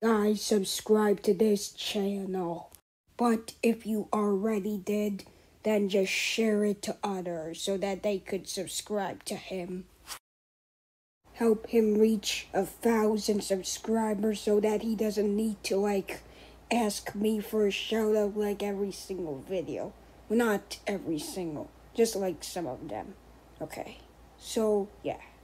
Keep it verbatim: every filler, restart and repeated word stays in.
guys subscribe to this channel. But if you already did, then just share it to others so that they could subscribe to him. Help him reach a thousand subscribers so that he doesn't need to like ask me for a shout out like every single video. Well, not every single, just like some of them. Okay, so yeah.